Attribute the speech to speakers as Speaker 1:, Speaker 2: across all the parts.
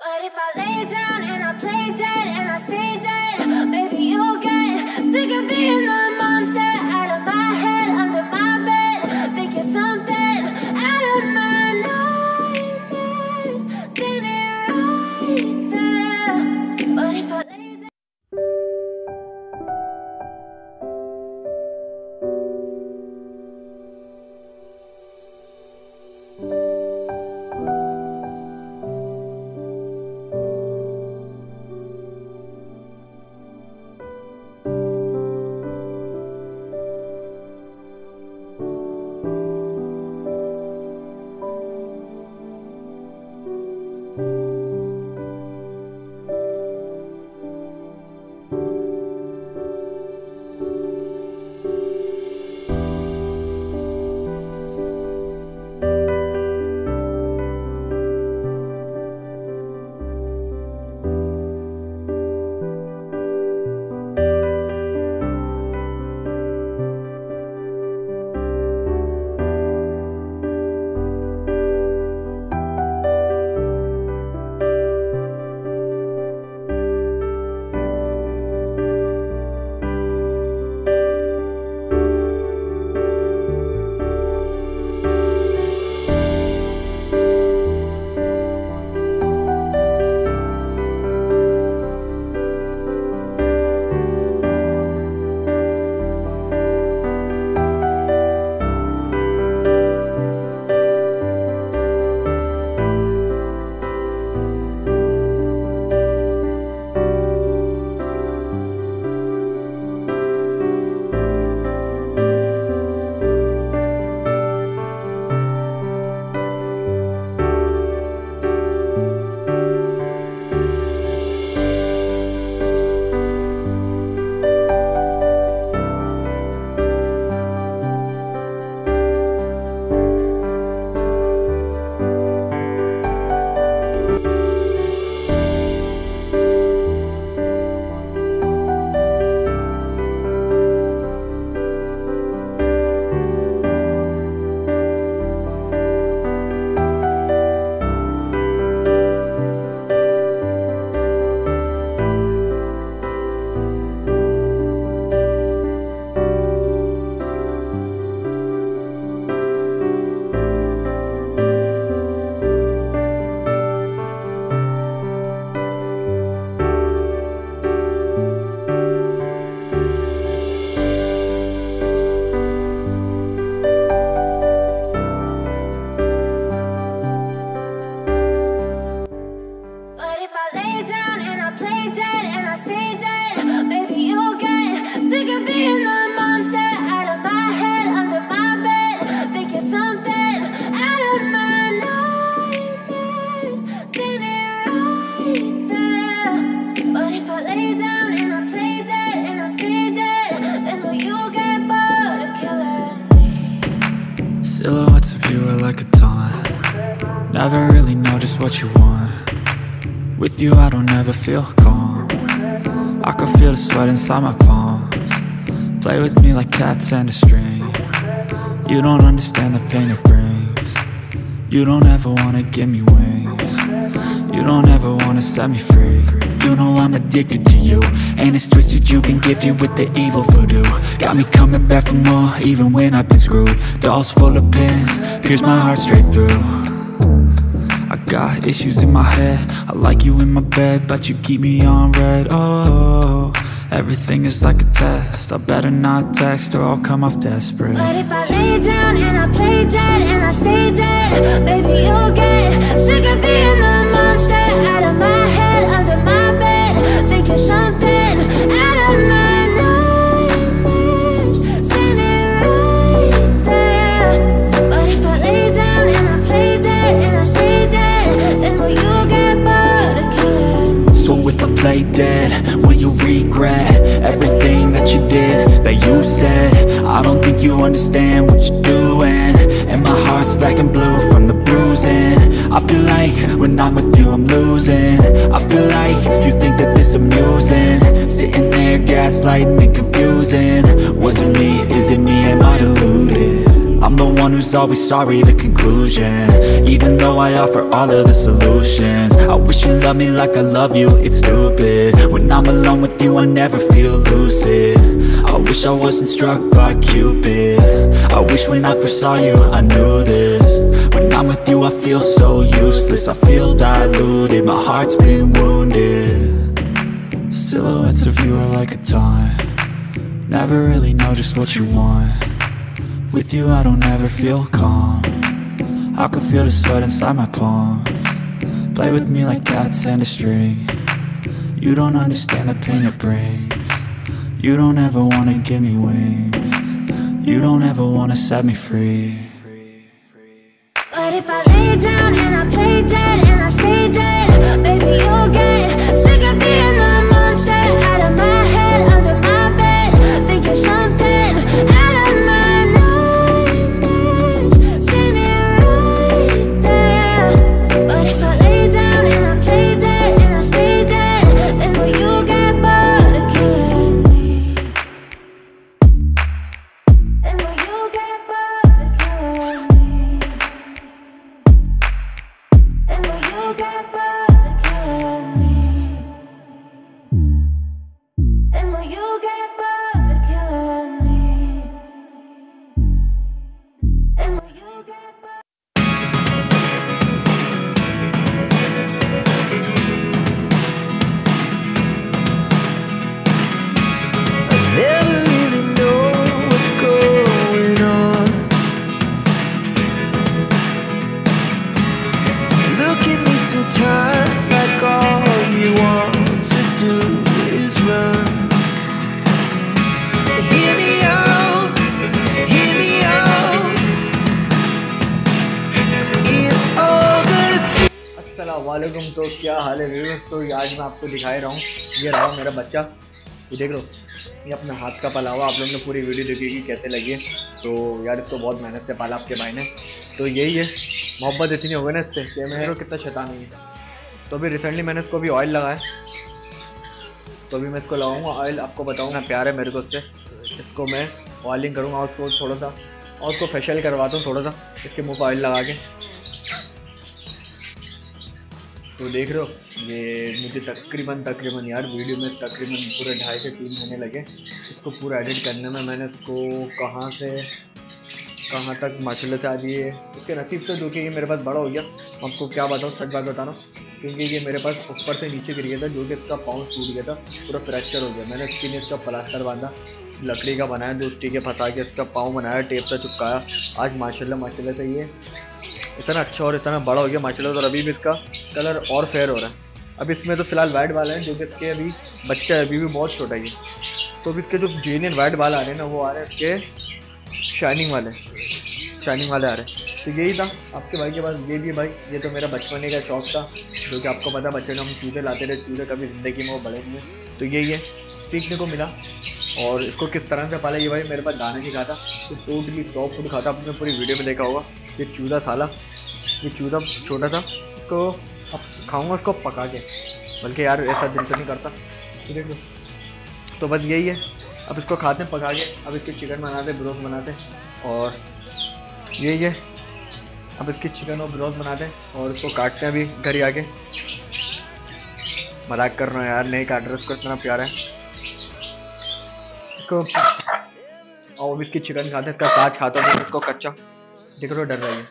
Speaker 1: But if I lay down and I play dead and I stay dead, maybe you'll get sick of being the monster out of my head, under my bed. Think you're something out of my nightmares, standing right there. But if I lay down.
Speaker 2: Silhouettes of you are like a taunt. Never really know just what you want. With you I don't ever feel calm. I can feel the sweat inside my palms. Play with me like cats and a string. You don't understand the pain it brings. You don't ever wanna give me wings. You don't ever wanna set me free. You know I'm addicted to you, and it's twisted, you've been gifted with the evil voodoo. Got me coming back for more, even when I've been screwed. Dolls full of pins, pierce my heart straight through. I got issues in my head, I like you in my bed, but you keep me on red. Oh, everything is like a test, I better not text or I'll come off desperate.
Speaker 1: But if I lay down and I play dead and I stay dead, baby you'll get sick of being the monster out of my head, under my bed. Think you're something out of my nightmares, standing right there. But if I lay down and I play dead and I stay dead, then will you get bored of killing me?
Speaker 2: So if I play dead, will you regret everything that you did, that you said? I don't think you understand what you're doing, and my heart's black and blue from the bruising. I feel like when I'm with you I'm losing. I feel like you think that this amusing, sitting there gaslighting and confusing. Was it me? Is it me? Am I deluded? I'm the one who's always sorry, the conclusion. Even though I offer all of the solutions, I wish you loved me like I love you, it's stupid. When I'm alone with you, I never feel lucid. I wish I wasn't struck by Cupid. I wish when I first saw you, I knew this. When I'm with you, I feel so useless. I feel diluted, my heart's been wounded. Silhouettes of you are like a taunt. Never really know just what you want. With you I don't ever feel calm. I can feel the sweat inside my palms. Play with me like cats and a string. You don't understand the pain it brings. You don't ever wanna give me wings. You don't ever wanna set me free.
Speaker 1: But if I lay down and I play dead and I stay dead, baby you'll get sick of being the monster out of my head, under my bed, thinking something out of my nightmares. See me right there. But if I lay down and I play dead and I stay dead, then will you get bored of killing me? Then will you get bored of killing me? And will you get bored of killing me? And will you get bored of killing me? And will you get bored?
Speaker 3: I never really know what's going on. Look at me sometimes like all you want to do is run. Hear me out, hear me out. It's all the
Speaker 4: अस्सलामुअलैकुम। तो क्या हाल है viewers? तो आज मैं आपको दिखाई रहा हूँ, ये रहा मेरा बच्चा, ये देख लो, ये अपने हाथ का पाला हुआ। आप लोगों ने पूरी वीडियो देखी कि कैसे लगी है। तो यार इसको बहुत मेहनत से पाला आपके भाई ने। तो यही है, मोहब्बत इतनी हो गई ना इससे कि मेरे को कितना शैतान है। तो अभी रिसेंटली मैंने इसको भी ऑयल लगाया, तो अभी मैं इसको लगाऊंगा ऑयल, आपको बताऊंगा प्यार है मेरे को उससे। इसको मैं ऑयलिंग करूँगा उसको थोड़ा सा, और उसको फेशियल करवाता हूँ थोड़ा सा इसके मुँह पर ऑयल लगा के। तो देख रहे हो, ये मुझे तकरीबन यार वीडियो में तकरीबन पूरे 2.5 से 3 महीने लगे इसको पूरा एडिट करने में। मैंने इसको कहाँ से कहाँ तक माशाल्लाह से आज ये इसके नसीब से जो कि ये मेरे पास बड़ा हो गया। आपको क्या बताऊँ, सच बात बता रहा हूँ, क्योंकि ये मेरे पास ऊपर से नीचे गिर गया था, जो कि इसका पाँव टूट गया था, पूरा फ्रैक्चर हो गया। मैंने इसके लिए इसका प्लास्टर बांधा, लकड़ी का बनाया, जो टीके फंसा के इसका पाँव बनाया, टेप से चिपकाया। आज माशाल्लाह से ये इतना अच्छा और इतना बड़ा हो गया माशाल्लाह। और अभी भी इसका कलर और फेयर हो रहा है। अब इसमें तो फिलहाल वाइट बाल हैं, जो कि इसके अभी बच्चा है, अभी भी बहुत छोटा है। तो अभी इसके जो जेन्युइन वाइट बाल आ रहे हैं ना, वो आ रहे हैं इसके शाइनिंग वाले आ रहे हैं। तो यही था आपके भाई के पास, ये भी भाई, ये तो मेरा बचपने का शौक था, जो कि आपको पता बच्चे हम चूज़े लाते थे, चूज़े कभी ज़िंदगी में वो बड़े नहीं है। तो यही है, सीखने को मिला। और इसको किस तरह से पाला, ये भाई मेरे पास दाना नहीं खाता, तो टोटली 100 फूड खाता। आपने पूरी वीडियो में देखा होगा। ये चूज़ा साला, ये चूज़ा छोटा था, इसको अब खाऊंगा उसको पका के, बल्कि यार ऐसा दिल तो नहीं करता। ठीक है, तो बस यही है, अब इसको खाते हैं पका के। अब इसके चिकन बनाते, ब्रोथ बनाते, और यही है, अब इसकी चिकन और ब्रोथ बनाते और इसको काटते हैं अभी घर ही आके। मजाक कर रहा हूँ यार, नहीं काट रहा, उसको इतना प्यार है इसको। और इसकी चिकन खाते, इसका काट खाता हूँ इसको कच्चा। देख रहे हो, डर रही है,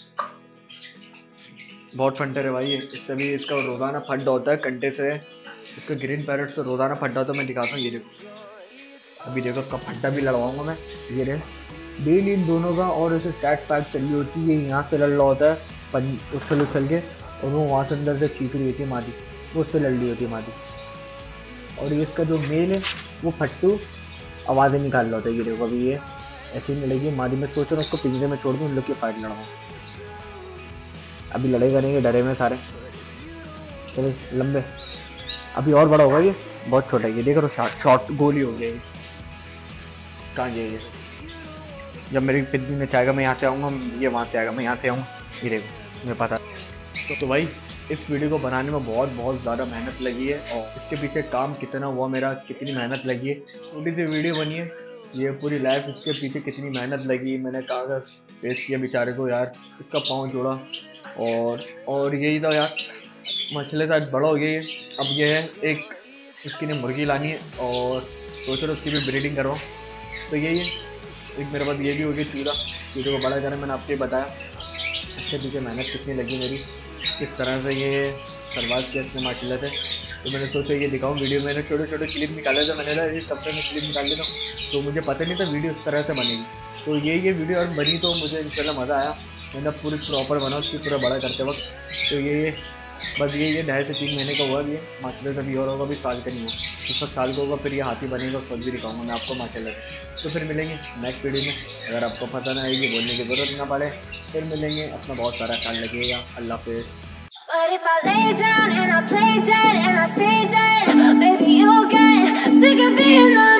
Speaker 4: बहुत फंटर है भाई ये। इससे भी इसका रोज़ाना फड्डा होता है कंटे से, इसका ग्रीन पैरेट से रोज़ाना फड्डा होता है। मैं दिखाता हूँ, ये देखो, अभी देखो उसका फड्डा भी लड़वाऊंगा मैं। ये रहे डेली इन दोनों का, और इसे टैट पैक चली होती है, यहाँ से लड़ रहा होता है उछल के, और वो वहाँ से अंदर से चीख रही होती है मादी, वो उससे लड़ रही होती है मादी। और ये इसका जो मेल है वो फट्टू आवाज़ें निकाल रहा होता है। ये देखो, अभी ये ऐसे ही लड़ेगी मादी। मैं सोच रहा हूँ उसको पिंजरे में छोड़ दूँ, उन लोग की फाइट लड़ाऊँ। अभी लड़ाई करेंगे, डरे में सारे, चले लंबे। अभी और बड़ा होगा, ये बहुत छोटा है। ये देख रहा, शॉर्ट गोली हो गया। कहाँ जाइए, जब मेरी पिंडी में चाहेगा मैं यहाँ से आऊँगा, ये वहाँ से आएगा, मैं यहाँ से आऊँगा। ये देखो, मुझे पता। तो भाई इस वीडियो को बनाने में बहुत ज़्यादा मेहनत लगी है, और इसके पीछे काम कितना हुआ मेरा, कितनी मेहनत लगी है। छोटी सी वीडियो बनी है, ये पूरी लाइफ इसके पीछे कितनी मेहनत लगी, मैंने कहा फेस किया बेचारे को यार, इसका पाँव जोड़ा। और यही था यार, मछली शायद बड़ा हो गई है। अब ये है एक उसकी ने मुर्गी लानी है और सोच रहा उसकी भी ब्रीडिंग करवाऊँ। तो यही है, एक मेरे पास ये भी हो गई चूज़े को बड़ा करना। मैंने आपको बताया इसके पीछे मेहनत कितनी लगी मेरी, किस तरह से ये सर्वाइव किया इसने माशाल्लाह से। तो मैंने सोचा ये दिखाऊँ वीडियो। मैंने छोटे छोटे क्लिप निकाले थे, मैंने कहा इस हफ्ते में क्लिप निकाल लेता हूँ। तो मुझे पता नहीं था वीडियो इस तरह से बनेगी। तो ये वीडियो और बनी तो मुझे इंशाल्लाह मज़ा आया। मैंने पूरी प्रॉपर बना उसकी पूरा बड़ा करते वक्त। तो ये बस ये 2.5 से 3 महीने का हुआ भी है माशाल्लाह से। अभी और होगा, भी साल का नहीं हुआ, उस वक्त साल का होगा, फिर ये हाथी बनेगा, खुद भी दिखाऊंगा मैं आपको माशाल्लाह से। तो फिर मिलेंगे नेक्स्ट वीडियो में। अगर आपको पसंद आएगी, बोलने की ज़रूरत ना पड़े, फिर मिलेंगे। अपना बहुत सारा ख्याल रखिएगा। अल्लाह हाफ़िज़।
Speaker 1: But if I lay down and I play dead and I stay dead, maybe you'll get sick of being the